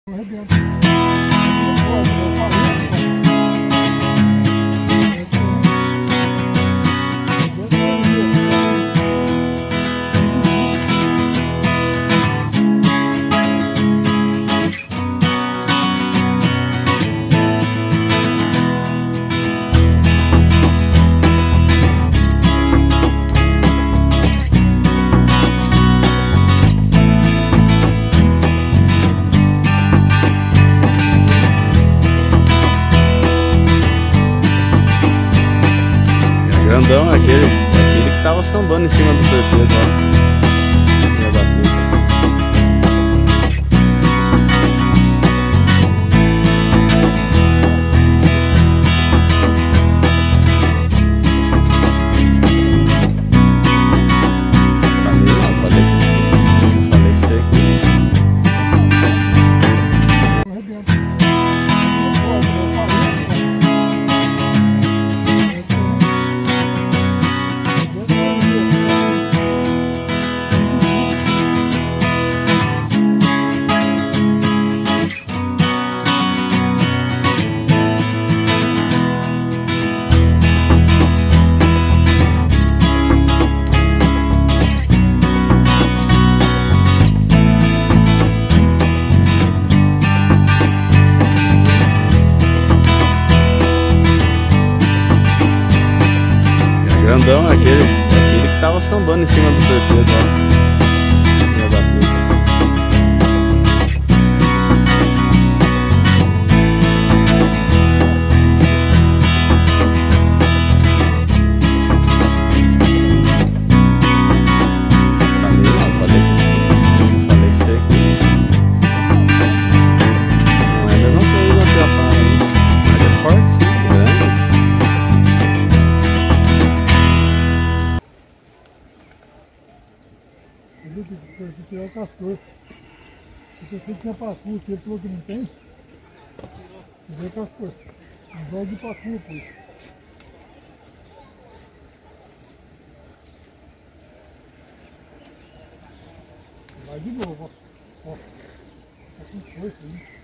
Arrebenta. Não pode, eu falei. Grandão é aquele que tava sambando em cima do torpedo, ó. Filha da puta. Falei pra você aqui. Arrebenta. Não pode, eu falei. Grandão é aquele que tava sambando em cima do torpedo, ó. Filha da puta. Falei pra você aqui. Não é a mesma coisa na tua parada, hein? Mas é forte, sim, grande. Eu vi que tirar o castor. Porque eu sei que tinha pacu aqui, ele falou que não tem. Tirei o castor. Um dó de pacu, pô. Vai de novo, ó. Ó. Tá com força aí.